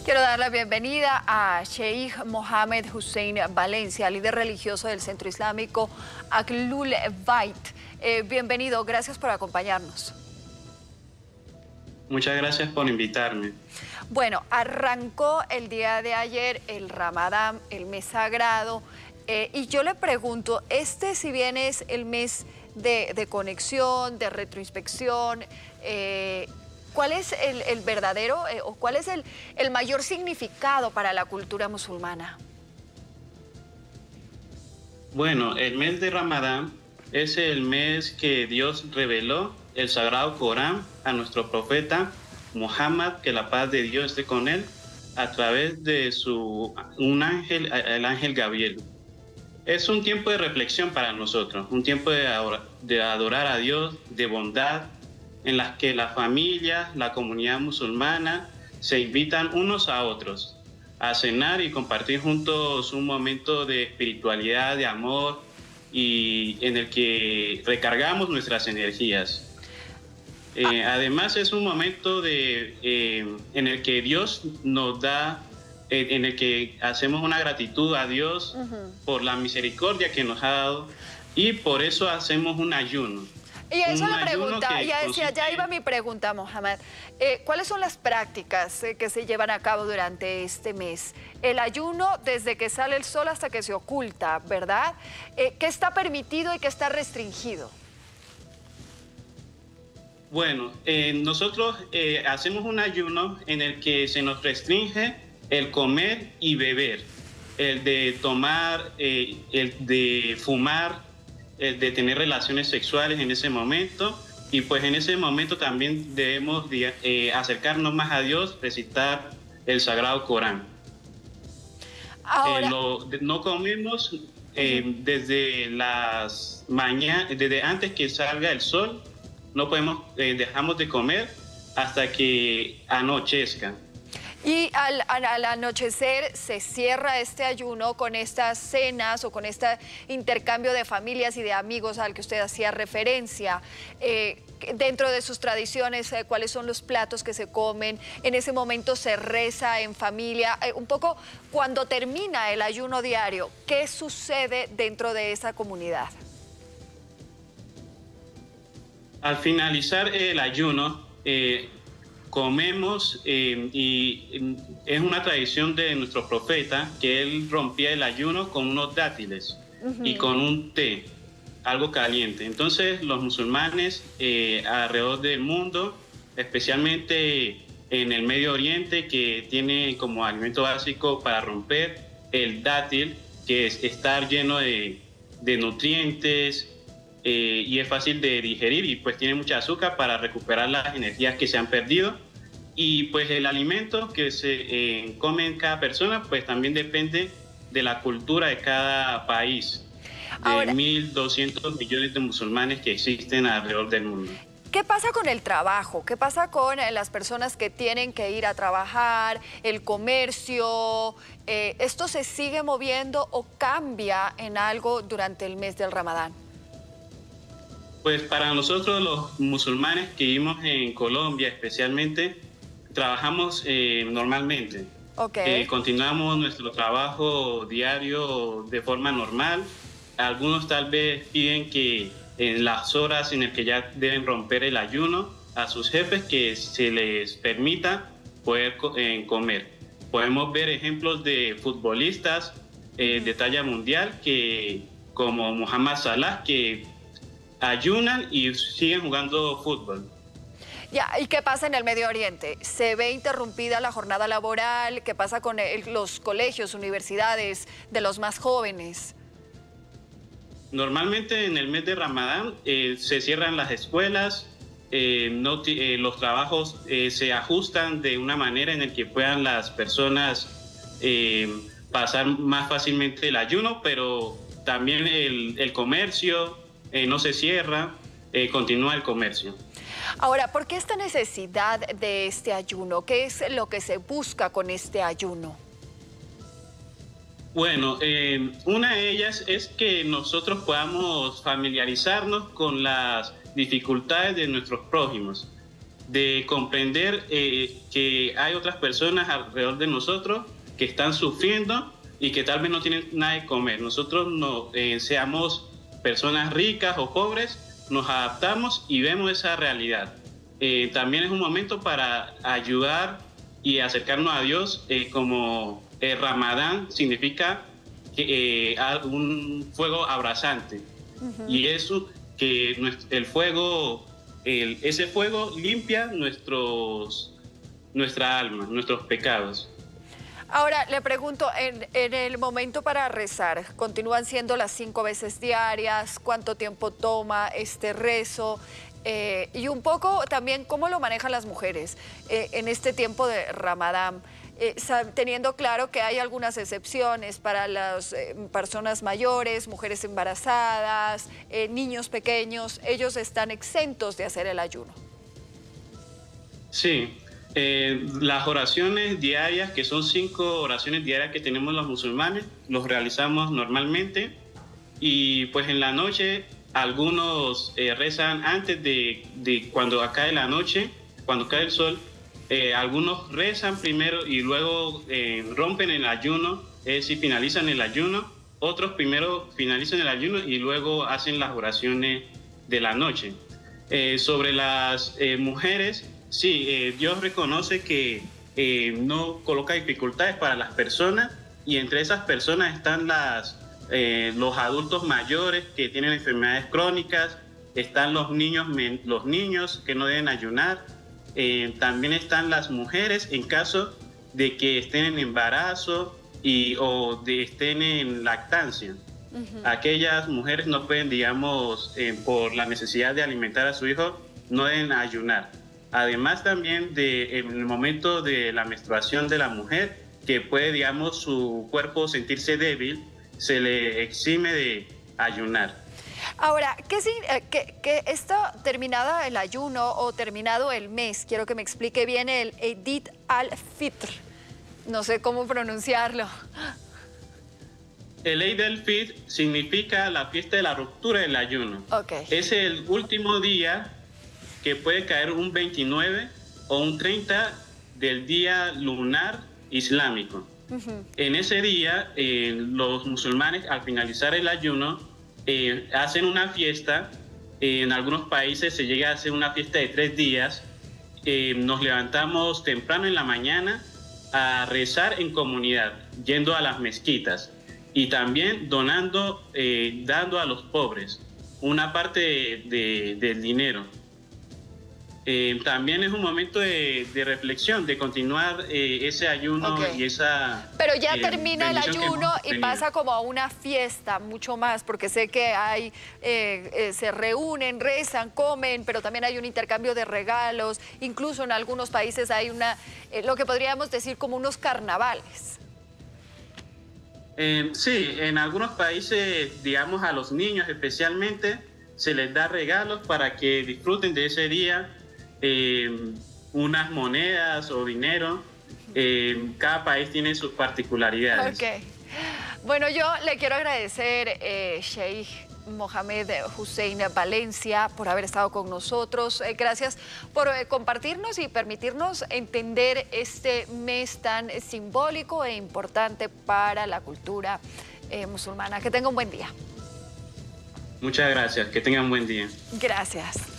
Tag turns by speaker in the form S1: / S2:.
S1: Quiero dar la bienvenida a Sheikh Mohammed Hussein Valencia, líder religioso del Centro Islámico Ahlul Bayt. Bienvenido, gracias por acompañarnos.
S2: Muchas gracias por invitarme.
S1: Bueno, arrancó el día de ayer el Ramadán, el mes sagrado, y yo le pregunto, si bien es el mes de conexión, de retroinspección, ¿cuál es el verdadero o cuál es el mayor significado para la cultura musulmana?
S2: Bueno, el mes de Ramadán es el mes que Dios reveló el Sagrado Corán a nuestro profeta Muhammad, que la paz de Dios esté con él, a través de un ángel, el ángel Gabriel. Es un tiempo de reflexión para nosotros, un tiempo de adorar a Dios, de bondad, en las que la familia, la comunidad musulmana se invitan unos a otros a cenar y compartir juntos un momento de espiritualidad, de amor, y en el que recargamos nuestras energías. Además es un momento en el que Dios nos da, en el que hacemos una gratitud a Dios por la misericordia que nos ha dado, y por eso hacemos un ayuno.
S1: Y eso la pregunta, ya iba mi pregunta, Mohamed. ¿Cuáles son las prácticas que se llevan a cabo durante este mes? El ayuno desde que sale el sol hasta que se oculta, ¿verdad? ¿Qué está permitido y qué está restringido?
S2: Bueno, nosotros hacemos un ayuno en el que se nos restringe el comer y beber, el de tomar, el de fumar, de tener relaciones sexuales en ese momento, y pues en ese momento también debemos acercarnos más a Dios, recitar el Sagrado Corán.
S1: Ahora,
S2: no comemos desde desde antes que salga el sol, no podemos, dejamos de comer hasta que anochezca.
S1: Y al anochecer se cierra este ayuno con estas cenas o con este intercambio de familias y de amigos al que usted hacía referencia. Dentro de sus tradiciones, ¿cuáles son los platos que se comen? En ese momento se reza en familia. Un poco cuando termina el ayuno diario, ¿qué sucede dentro de esa comunidad?
S2: Al finalizar el ayuno, comemos, y es una tradición de nuestro profeta que él rompía el ayuno con unos dátiles y con un té, algo caliente. Entonces los musulmanes alrededor del mundo, especialmente en el Medio Oriente, que tiene como alimento básico para romper el dátil, que es estar lleno de nutrientes, y es fácil de digerir, y pues tiene mucha azúcar para recuperar las energías que se han perdido. Y pues el alimento que se come en cada persona pues también depende de la cultura de cada país, de
S1: Ahora,
S2: 1.200 millones de musulmanes que existen alrededor del mundo.
S1: ¿qué pasa con el trabajo? ¿Qué pasa con las personas que tienen que ir a trabajar, el comercio? ¿Esto se sigue moviendo o cambia en algo durante el mes del Ramadán?
S2: Pues para nosotros los musulmanes que vivimos en Colombia especialmente, trabajamos normalmente.
S1: Okay.
S2: Continuamos nuestro trabajo diario de forma normal. Algunos tal vez piden que en las horas en las que ya deben romper el ayuno, a sus jefes que se les permita poder comer. Podemos ver ejemplos de futbolistas de talla mundial como Mohamed Salah, que ayunan y siguen jugando fútbol.
S1: Ya, ¿y qué pasa en el Medio Oriente? ¿Se ve interrumpida la jornada laboral? ¿Qué pasa con los colegios, universidades de los más jóvenes?
S2: Normalmente en el mes de Ramadán se cierran las escuelas, los trabajos se ajustan de una manera en la que puedan las personas pasar más fácilmente el ayuno, pero también el comercio no se cierra, continúa el comercio.
S1: Ahora, ¿por qué esta necesidad de este ayuno? ¿Qué es lo que se busca con este ayuno?
S2: Bueno, una de ellas es que nosotros podamos familiarizarnos con las dificultades de nuestros prójimos. de comprender que hay otras personas alrededor de nosotros que están sufriendo y que tal vez no tienen nada de comer. Nosotros no seamos personas ricas o pobres, nos adaptamos y vemos esa realidad. También es un momento para ayudar y acercarnos a Dios, como Ramadán significa un fuego abrasante. Y eso, que el fuego, ese fuego limpia nuestra alma, nuestros pecados.
S1: Ahora, le pregunto, en el momento para rezar, ¿continúan siendo las 5 veces diarias? ¿Cuánto tiempo toma este rezo? Y un poco también, ¿cómo lo manejan las mujeres en este tiempo de Ramadán? Teniendo claro que hay algunas excepciones para las personas mayores, mujeres embarazadas, niños pequeños, ellos están exentos de hacer el ayuno.
S2: Sí. Las oraciones diarias, que son 5 oraciones diarias que tenemos los musulmanes, los realizamos normalmente, y pues en la noche algunos rezan antes de cuando cae la noche, cuando cae el sol. Algunos rezan primero y luego rompen el ayuno, es decir, finalizan el ayuno. Otros primero finalizan el ayuno y luego hacen las oraciones de la noche. Sobre las mujeres, sí, Dios reconoce que no coloca dificultades para las personas, y entre esas personas están los adultos mayores que tienen enfermedades crónicas, están los niños que no deben ayunar, también están las mujeres en caso de que estén en embarazo o estén en lactancia. Aquellas mujeres no pueden, digamos, por la necesidad de alimentar a su hijo, no deben ayunar. Además también en el momento de la menstruación de la mujer, que puede, digamos, su cuerpo sentirse débil, se le exime de ayunar.
S1: Ahora, ¿qué está terminada el ayuno o terminado el mes? Quiero que me explique bien el Eid al-Fitr. No sé cómo pronunciarlo.
S2: El Eid al-Fitr significa la fiesta de la ruptura del ayuno.
S1: Okay.
S2: Es el último día, que puede caer un 29 o un 30 del día lunar islámico. En ese día, los musulmanes, al finalizar el ayuno, hacen una fiesta. En algunos países se llega a hacer una fiesta de 3 días. Nos levantamos temprano en la mañana a rezar en comunidad, yendo a las mezquitas y también dando a los pobres una parte del dinero. También es un momento de reflexión, de continuar ese ayuno y esa...
S1: Pero ya termina el ayuno y pasa como a una fiesta, mucho más, porque sé que hay, se reúnen, rezan, comen, pero también hay un intercambio de regalos. Incluso en algunos países hay lo que podríamos decir como unos carnavales.
S2: Sí, en algunos países, digamos, a los niños especialmente, se les da regalos para que disfruten de ese día. Unas monedas o dinero. Cada país tiene sus particularidades.
S1: Okay. Bueno, yo le quiero agradecer, Sheikh Mohamed Hussein Valencia, por haber estado con nosotros. Gracias por compartirnos y permitirnos entender este mes tan simbólico e importante para la cultura musulmana. Que tenga un buen día.
S2: Muchas gracias. Que tengan un buen día.
S1: Gracias.